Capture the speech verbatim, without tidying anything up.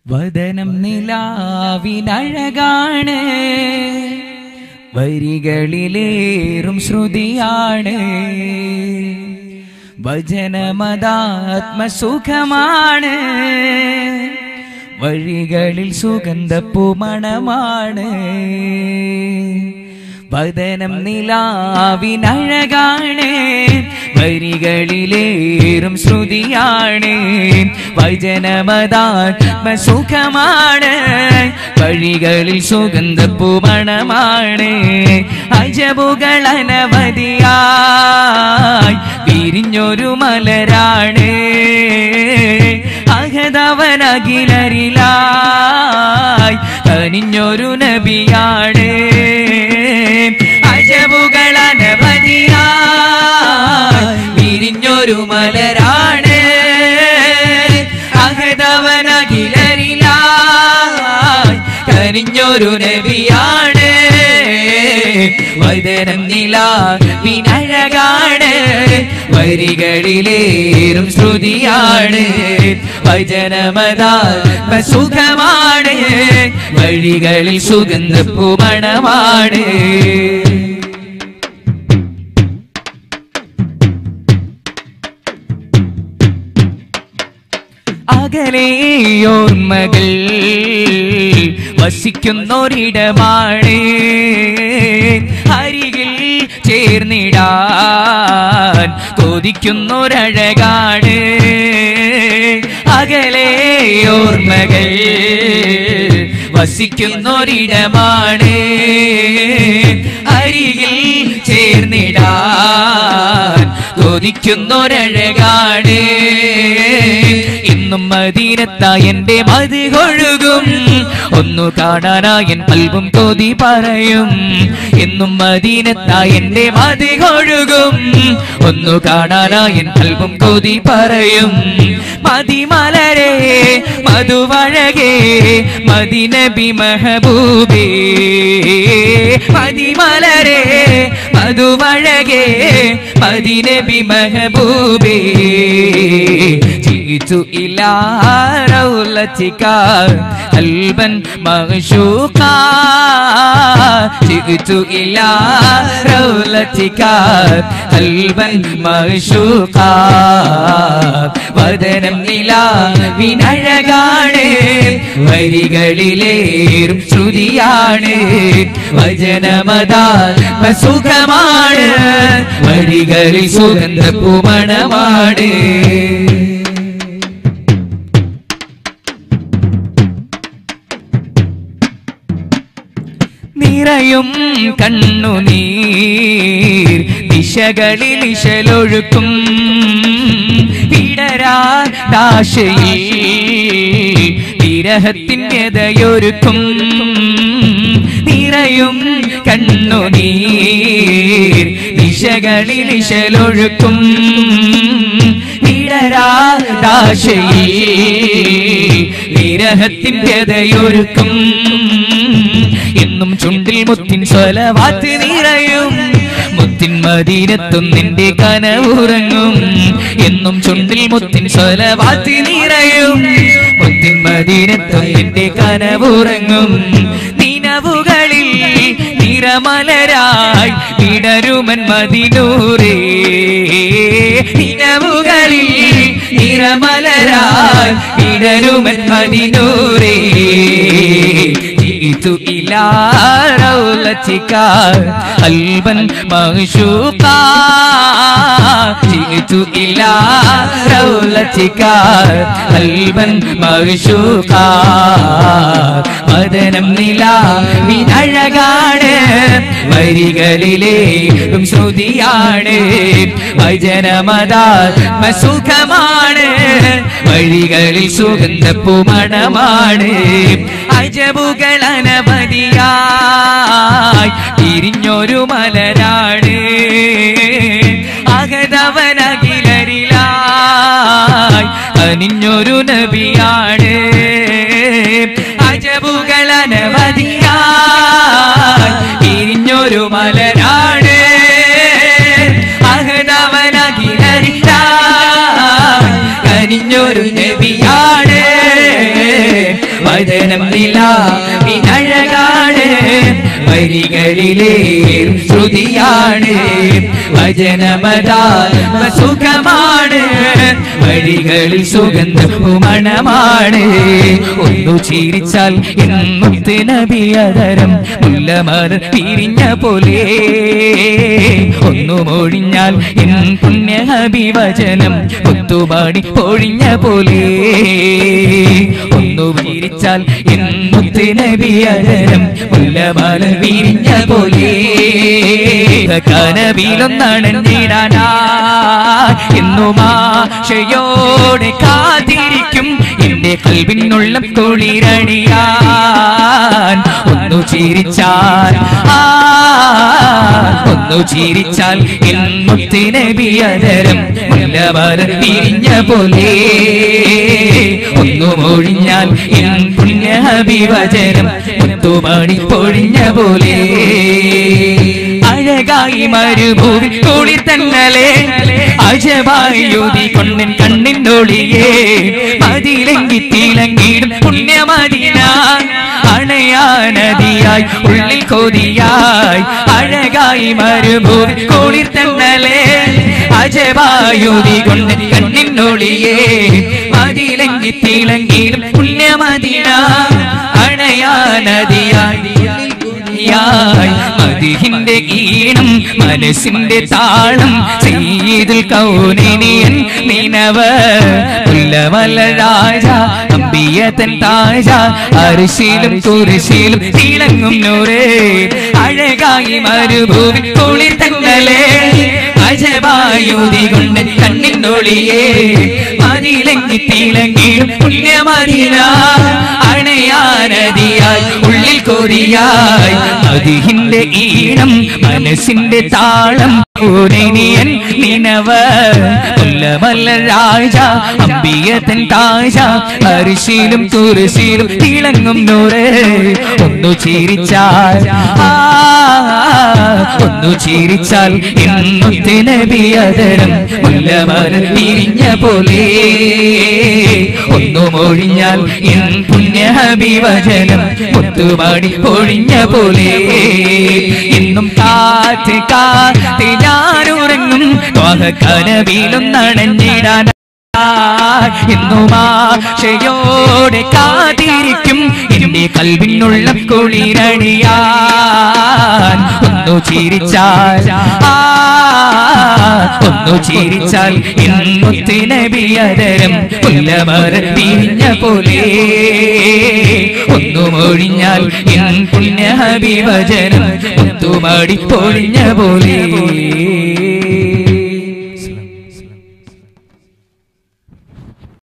വദനം നിലാവിനഴകാണ്, വരികളിലേറും ശ്രുതിയാണ്, വചനമതാത്മസുഖമാണ്, വഴികളിൽ സുഗന്ധപ്പൂമണമാണ്. വദനം നിലാവിനഴകാണ്, വരികളിലേറും ശ്രുതിയാണ്, വചനമതാത്മസുഖമാണ്, വഴികളിൽ സുഗന്ധപ്പൂമണമാണ്. അജബുകൾ അനവധിയായി വിരിഞ്ഞൊരു മലരാണ്, അഹദവനഖിലരിലായി കനിഞ്ഞൊരു നബിയാണ്. അജബുകൾ അനവധിയായി വിരിഞ്ഞൊരു മലരാണ്, അഹദവനഖിലരിലായി കനിഞ്ഞൊരു നബിയാണ്. വദനം നിലാവിനഴകാണ്, വരികളിലേറും ശ്രുതിയാണ്, വചനമതാത്മസുഖമാണ്, വഴികളിൽ സുഗന്ധപ്പൂമണമാണ്. അകലെയോർമ്മകൾ വസിക്കുന്നൊരിടമാണ്, അരികിൽ ചേർന്നിടാൻ കൊതിക്കുന്നൊരഴകാണ്. അകലെയോർമ്മകൾ വസിക്കുന്നൊരിടമാണ്, അരികിൽ ചേർന്നിടാൻ കൊതിക്കുന്നൊരഴകാണ്. ഇന്നും മദീനത്തായി എന്റെ മതി കൊഴുകും, ഒന്നു കാണാനായി എൻ കൽബും കൊതി പറയും. എന്നും മദീനത്തായി എന്റെ മതി കൊഴുകും, ഒന്നു കാണാനായി എൻ കൽബും കൊതി പറയും. മദിമലരെ മധുവഴകേ മദിനബി മെഹബൂബേ, മദിമലരെ മധുവഴകേ മദിനബി മെഹബൂബേ. جئت إلى رولتك قلبا مغشوقا، جئت إلى رولتك قلبا مغشوقا. വദനം നിലാവിനഴകാണ്, വരികളിലേറും ശ്രുതിയാണ്, വചനമതാത്മസുഖമാണ്, വഴികളിൽ സുഗന്ധപ്പൂമണമാണ്. നിറയും കണ്ണുനീർ ദിശകളിൽ ഇശലൊഴുക്കും, വിടരാശയിൽ വിരഹത്തിൻ വ്യതയൊരുക്കും. നിറയും കണ്ണുനീർ ദിശകളിൽ ഇശലൊഴുക്കും, വിടരാശയിൽ വിരഹത്തിൻ വ്യതയൊരുക്കും. എന്നും ചുണ്ടിൽ മുത്തിൻ സ്വലവാത്ത് നിറയും, മുത്തിൻ മദീനത്തും നിന്റെ കനവുറങ്ങും. എന്നും ചുണ്ടിൽ മുത്തിൻ സ്വലവാത്ത് നിറയും, മുത്തിൻ മദീനത്തും നിന്റെ കനവുറങ്ങും. നിനവുകളിൽ നിറമലരായി വിടരുമൻ മദിനൂരേ, നിനവുകളിൽ നിറമലരായി വിടരുമൻ മദിനൂരേ. جئت إلى رولتك قلبا مغشوقا، جئت إلى رولتك قلبا مغشوقا. വദനം നിലാവിനഴകാണ്, വരികളിലേറും ശ്രുതിയാണ്, വചനമതാത്മസുഖമാണ്, വഴികളിൽ സുഗന്ധപ്പൂമണമാണ്. അജബുകൾ അനവധിയായി വിരിഞ്ഞൊരു മലരാണ്, അഹദവനഖിലരിലായി കനിഞ്ഞൊരു നബിയാണ്. അജബുകൾ അനവധിയായി വിരിഞ്ഞൊരു മലരാണ്, അഹദവനഖിലരിലായി കനിഞ്ഞൊരു നബിയാണ്. വചനം നിലാവിനഴകാണ് വരികളിലെ ശ്രുതിയാണ് വചനമതാൽ സുഖമാണ് വഴികളിൽ സുഗന്ധമണമാണ് ഒന്നു ചിരിച്ചാൽ മുത്ത് നബിയതരം മുല്ലമർ പിരിഞ്ഞ പോലെ ഒന്നു മൊഴിഞ്ഞാൽ എൻ പുണ്യ ഹബീവചനം മുത്തുപാടി പൊഴിഞ്ഞ പോലെ ഒന്നു ചിരിച്ചാൽ എൻ മുത്ത് നബിയതരം മുല്ലമർ പിരിഞ്ഞ പോലെ കനവിലൊന്നണഞ്ഞിടാനാ എന്നും ആശയോടെ കാത്തിരിക്കും എന്റെ കൽവിനുള്ള കുളിരണിയാൻ ഒന്നു ചിരിച്ചാൽ ഒന്നു ചിരിച്ചാൽ എൻ മുത്ത് നബിയതരം മുല്ലമർ പിരിഞ്ഞ പോലെ ഒന്നു മൊഴിഞ്ഞാൽ എൻ പുണ്യ ഹബീവചനം മുത്തുമണി പൊഴിഞ്ഞ പോലെ അഴകായി മരുഭൂമി കുളിർ തന്നലേ അജബായി യുതി കൊണ്ടൻ കണ്ണിനൊളിയേ മതിലങ്കി തിളങ്ങിടും പുണ്യമദീന അണയാനദിയായി ഉള്ളിൽ കൊതിയായി അഴകായി മരുഭൂമി കുളിർ തന്നലേ അജബായി യുതി കൊണ്ടൻ കണ്ണിനൊളിയേ മതിലങ്കി തിളങ്ങിടും പുണ്യമദീന അണയാനദിയായി മദിഹിന്റെ ഈണം മനസ്സിന്റെ താളം സയ്യിദുൽ കൗനൈനിയൻ നിനവ് പുല്ലമല രാജ അമ്പിയതൻ താജ അർശിലും കുർശിലും തിളങ്ങും നൂറേ അഴകായി മരുഭൂമി കുളിർ തന്നലേ അജബായുതി കൊണ്ട് കണ്ണിനൊളിയേ മതിലങ്കി തിളങ്ങിയും പുണ്യമദീന അണയാനദിയായി ഉള്ളിൽ കൊതിയായി മദിഹിന്റെ ഈണം മനസ്സിന്റെ താളം കൗനൈനിയൻ നിനവ് പുല്ലമല രാജ അമ്പിയതൻ താജ അർശിലും കുർശിലും തിളങ്ങും നൂറേ ഒന്നു ചിരിച്ചാൽ ഒന്നു ചിരിച്ചാൽ മുത്ത് നബിയതരം മുല്ലമർ പിരിഞ്ഞ പോലെ ഒന്നു മൊഴിഞ്ഞാൽ എൻ പുണ്യ ഹബീവചനം മുത്തുപാടി പൊഴിഞ്ഞ പോലെ എന്നും കാത്ത് കാത്ത് ഞാനുറങ്ങും കനവിലൊന്നണഞ്ഞിടാൻ എന്നും ആശയോടെ കാത്തിരിക്കും എന്റെ കൽവിനുള്ള കുളിരണിയാൻ ഒന്നു ചിരിച്ചാൽ ഒന്നു ചിരിച്ചാൽ എൻ മുത്ത് നബിയതരം മുല്ലമർ പിരിഞ്ഞ പോലെ ഒന്നു മൊഴിഞ്ഞാൽ എൻ പുണ്യ ഹബീവചനം മുത്തുപാടി പൊഴിഞ്ഞ പോലെ